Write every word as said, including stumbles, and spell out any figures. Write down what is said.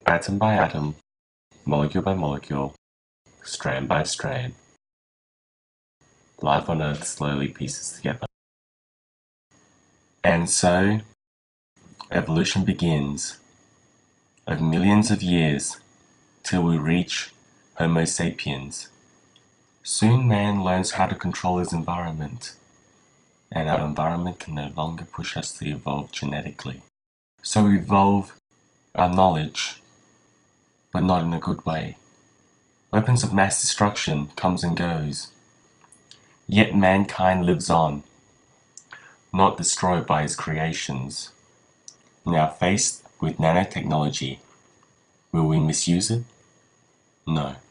Atom by atom, molecule by molecule, strand by strand, life on Earth slowly pieces together. And so, evolution begins, of millions of years, till we reach Homo sapiens. Soon man learns how to control his environment, and our environment can no longer push us to evolve genetically. So we evolve our knowledge, but not in a good way. Weapons of mass destruction comes and goes. Yet mankind lives on, not destroyed by his creations. Now faced with nanotechnology, will we misuse it? No.